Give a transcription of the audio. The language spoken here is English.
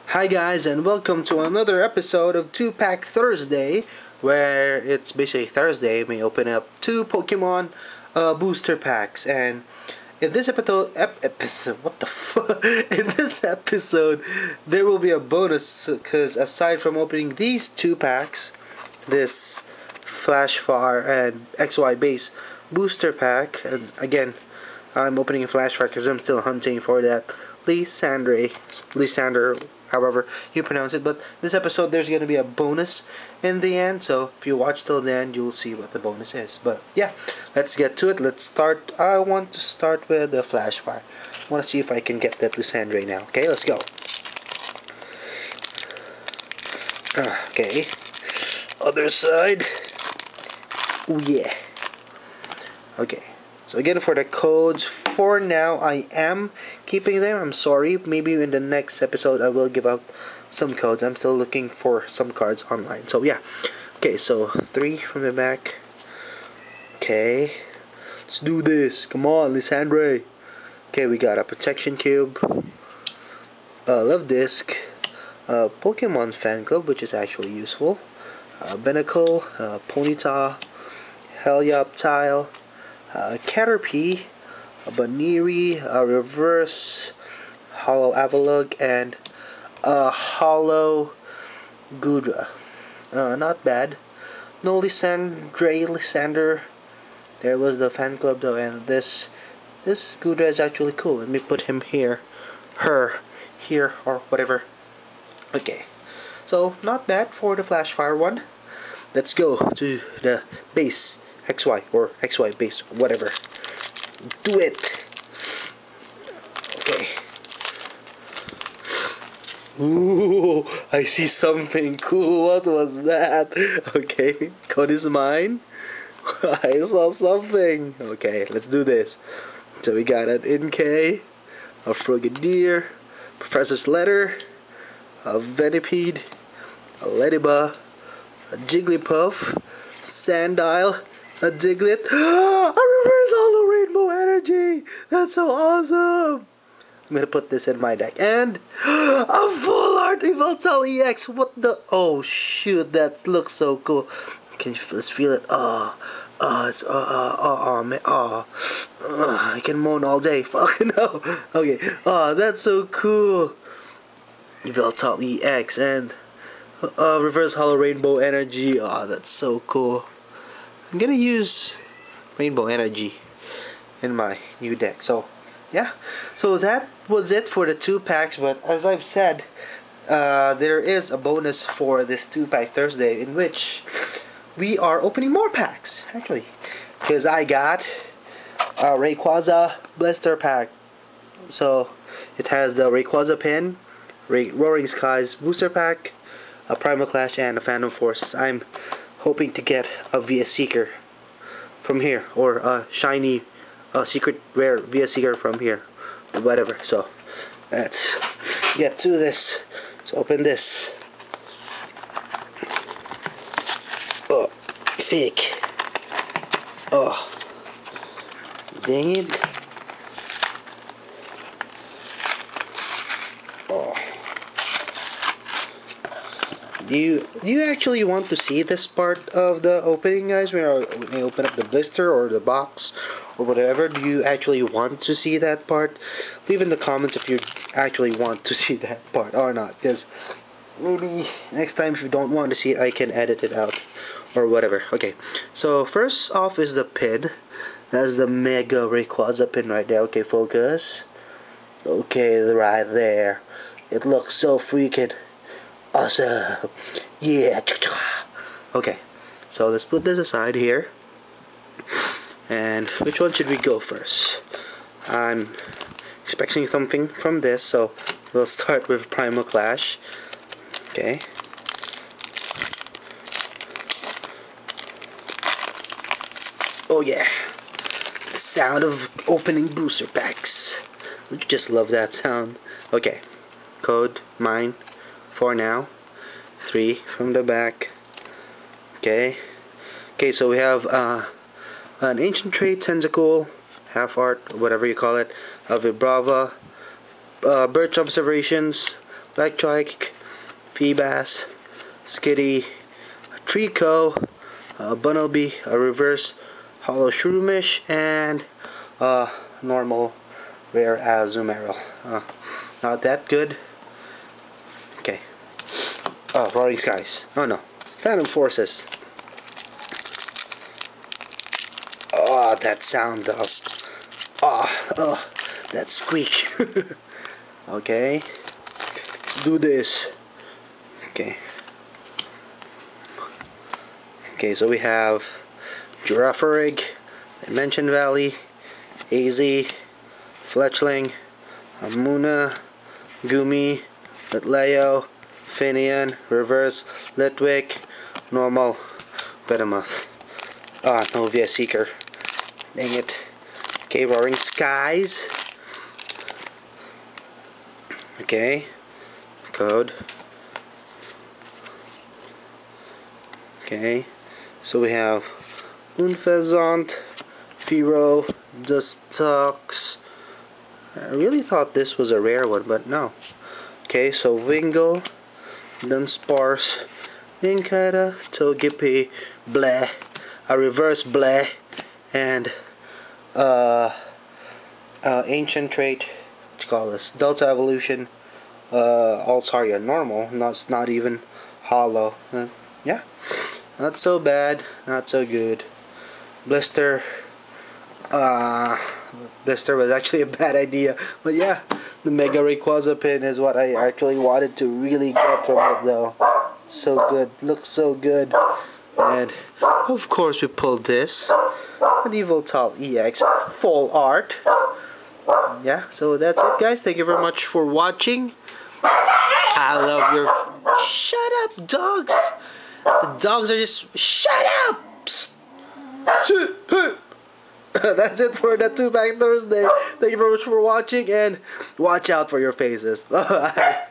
Hi guys, and welcome to another episode of 2-Pack Thursday, where it's basically Thursday. We open up two Pokemon booster packs, and in this episode, in this episode, there will be a bonus because aside from opening these two packs, this Flash Fire and XY base booster pack, and again, I'm opening a Flash Fire because I'm still hunting for that Lysander, however you pronounce it. But this episode, there's going to be a bonus in the end, so if you watch till the end, you'll see what the bonus is. But yeah, let's get to it. Let's start. I want to start with the Flash Fire. I want to see if I can get that Lysander now. Okay, let's go. Okay, other side. Oh yeah. Okay. So again, for the codes, for now I am keeping them. I'm sorry, maybe in the next episode I will give out some codes. I'm still looking for some cards online. So yeah. Okay, so 3 from the back. Okay, let's do this. Come on, Lysandre. Okay, we got a Protection Cube, Love Disc, Pokemon Fan Club, which is actually useful, Binacle, Ponyta, Helioptile, Caterpie, a Baniri, a Reverse Hollow Avalugg, and a Hollow Gudra. Not bad. No Lysander. There was the fan club though, and this Gudra is actually cool. Let me put him here, here, or whatever. Okay, so not bad for the Flash Fire one. Let's go to the base XY or XY base, whatever. Do it. Okay. Ooh, I see something cool. What was that? Okay, code is mine. I saw something. Okay, let's do this. So we got an NK, a Frogadier, Professor's Letter, a Venipede, a Ladybug, a Jigglypuff, Sandile, a Diglett, a Reverse Hollow Rainbow Energy! That's so awesome! I'm gonna put this in my deck. And a Full Art Yveltal EX! What the? Oh shoot, that looks so cool. Can you let's feel it? It's man, I can moan all day. Fuck no. Okay, that's so cool. Yveltal EX and Reverse Hollow Rainbow Energy. That's so cool. I'm gonna use Rainbow Energy in my new deck. So yeah, so that was it for the 2 packs. But as I've said, there is a bonus for this 2-pack Thursday, in which we are opening more packs actually, because I got a Rayquaza blister pack. So it has the Rayquaza pin, Roaring Skies booster pack, a Primal Clash, and a Phantom Forces. I'm hoping to get a VS Seeker from here, or a shiny secret rare VS Seeker from here, or whatever. So let's get to this. Let's open this. Oh, fake. Oh, dang it. Oh. Do you actually want to see this part of the opening, guys? When I open up the blister or the box or whatever, do you actually want to see that part? Leave in the comments if you actually want to see that part or not, because maybe next time if you don't want to see it, I can edit it out or whatever. Okay, so first off is the pin. That's the Mega Rayquaza pin right there. Okay, focus. Okay, right there. It looks so freaking awesome. Yeah. Okay, so let's put this aside here. And which one should we go first? I'm expecting something from this, so we'll start with Primal Clash. Okay. Oh yeah. The sound of opening booster packs. You just love that sound. Okay. Code mine. For now, 3 from the back. Okay, so we have an Ancient Trait Tentacle, Half Art, whatever you call it, a Vibrava, Birch Observations, Electric, Feebas, Skitty, Trico, Bunnelby, a reverse hollow Shroomish, and normal rare Azumarill. Not that good. Okay. Oh, Roaring Skies. Oh no. Phantom Forces. Oh, that sound though. Oh, that squeak. Okay. Do this. Okay. Okay, so we have Girafarig, Dimension Valley, AZ, Fletchling, Amuna, Gumi, Litleo, Finian, Reverse, Litwick, Normal, Behemoth. No VS Seeker. Dang it. Okay, Roaring Skies. Okay. Code. Okay. So we have Unfezant, Firo, Dustox. I really thought this was a rare one, but no. Okay, so Wingull, Dunsparce, Ninkata, Togepi, Bleh, a reverse Bleh, and ancient trait, what you call this, Delta Evolution, Altaria normal, not even hollow. Yeah, not so bad, not so good. Blister, Blister was actually a bad idea, but yeah, the Mega Rayquaza pin is what I actually wanted to really get from it though. So good, looks so good. And of course we pulled this, an Evoltal EX full art. Yeah, so that's it guys, thank you very much for watching. I love your... Shut up, dogs! The dogs are just... Shut up! That's it for the 2-Pack Thursday. Thank you very much for watching, and watch out for your faces. Bye.